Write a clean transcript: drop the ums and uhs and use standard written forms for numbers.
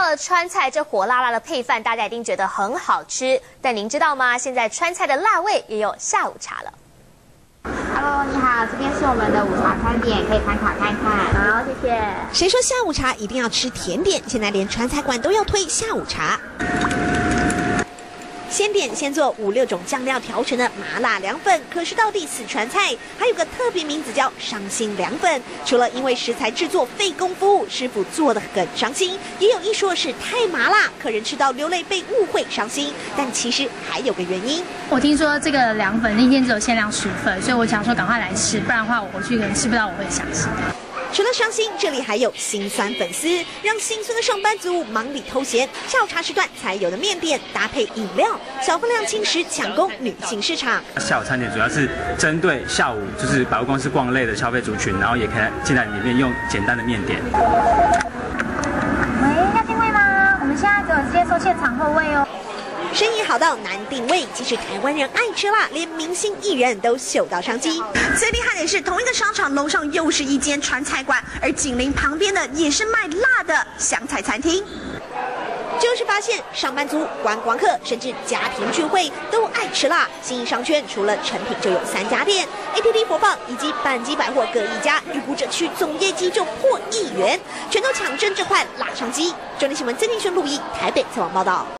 到了川菜，这火辣辣的配饭，大家一定觉得很好吃。但您知道吗？现在川菜的辣味也有下午茶了。 Hello， 你好，这边是我们的午茶餐点，可以参考看看。好，谢谢。 谁说下午茶一定要吃甜点？现在连川菜馆都要推下午茶。先点先做5、6种酱料调成的麻辣凉粉，可是到底四川菜还有个特别名字叫伤心凉粉。除了因为食材制作费工夫务，师傅做得很伤心，也有一说是太麻辣，客人吃到流泪被误会伤心。但其实还有个原因， 我听说这个凉粉那天只有限量10份，所以我想说赶快来吃，不然的话我回去可能吃不到我会想吃的。 除了伤心，这里还有心酸粉丝，让心酸的上班族忙里偷闲。下午茶时段才有的面点搭配饮料，小分量轻食抢攻女性市场。 下午餐点主要是针对下午就是百货公司逛累的消费族群，然后也可以进来里面用简单的面点。 喂，要定位吗？我们现在只有接受现场后位哦。 生意好到难定位，即使台湾人爱吃辣，连明星艺人都嗅到商机。最厉害的是，同一个商场楼上又是一间川菜馆，而紧邻旁边的也是卖辣的湘菜餐厅。就是发现上班族、观光客甚至家庭聚会都爱吃辣。信义商圈除了成品就有3家店 ，ATT 播放以及板基百货各1家，预估这区总业绩就破1亿元，全都抢争这块辣商机。中天新闻曾定轩录音，台北采访报道。